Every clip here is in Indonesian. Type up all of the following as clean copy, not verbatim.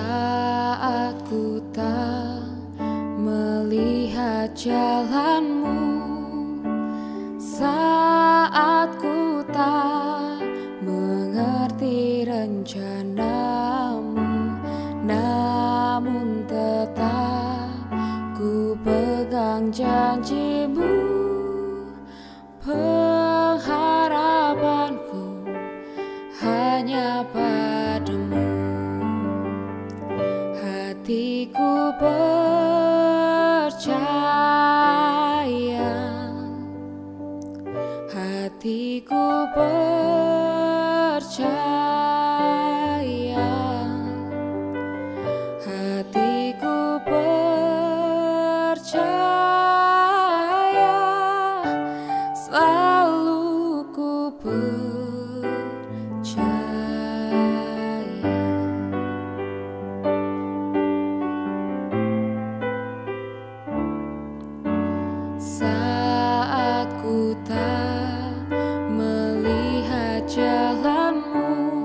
Saat ku tak melihat jalanmu, saat ku tak mengerti rencanamu, namun tetap ku pegang janjimu. Pengharapanku hanya padamu. Hatiku percaya, hatiku percaya, hatiku percaya, selalu ku percaya. Saat ku tak melihat jalanmu,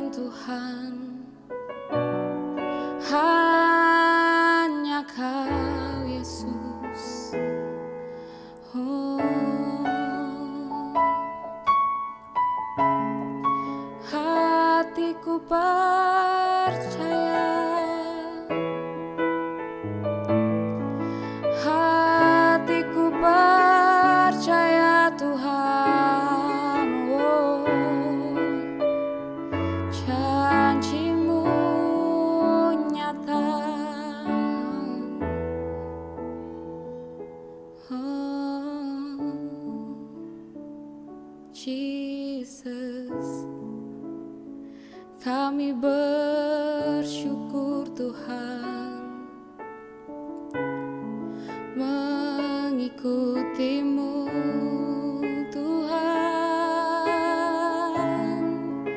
selain Tuhan, hanya Kau Yesus. Hatiku percaya, hatiku percaya Tuhan, janji-Mu nyata. Jesus, kami bersyukur Tuhan mengikuti-Mu Tuhan,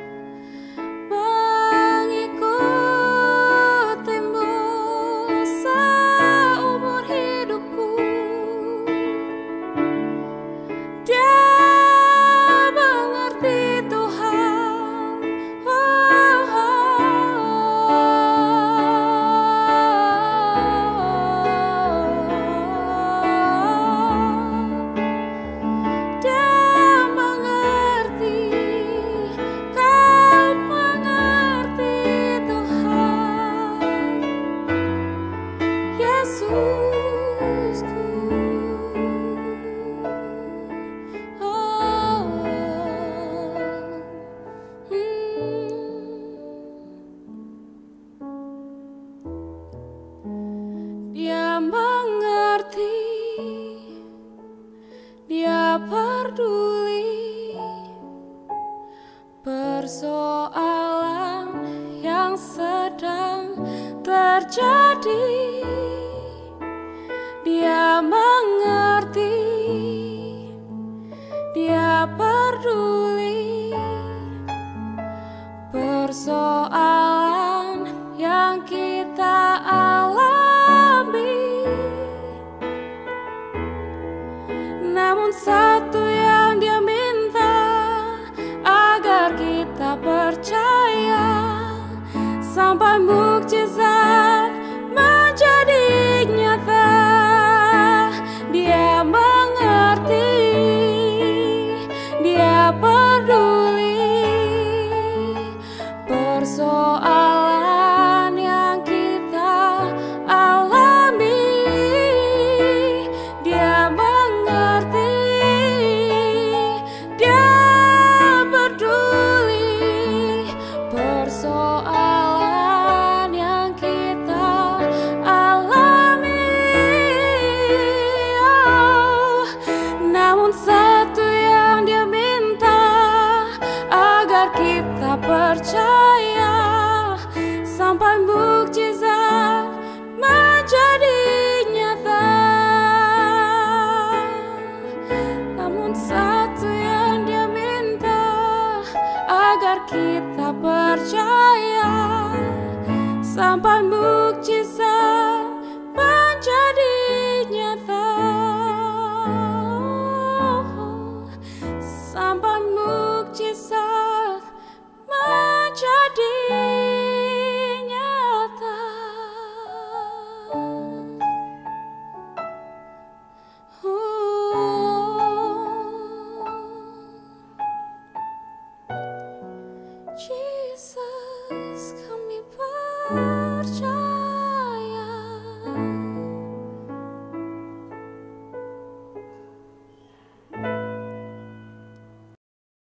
mengikuti-Mu seumur hidupku. Dia mengerti Tuhan, Dia mengerti, Kau mengerti Tuhan, Yesusku. Dia mengerti, Dia peduli persoalan yang sedang terjadi. Dia mengerti, Dia peduli persoalan yang kita alami. Namun satu yang Dia minta, agar kita percaya sampai mukjizat menjadi nyata. Dia mengerti, Dia peduli persoalan yang kita alami. Dia mengerti, Dia peduli persoalan yang kita alami. Namun satu yang Dia minta, agar kita percaya sampai mukjizat menjadi nyata. Namun satu yang Dia minta, agar kita percaya sampai mukjizat